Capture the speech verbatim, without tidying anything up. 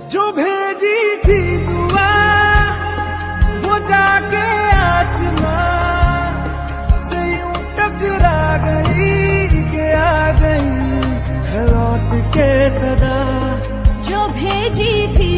जो भेजी थी दुआ वो जाके आसमां से यूं टकरा गई के आ गई है लौट के सदा। जो भेजी थी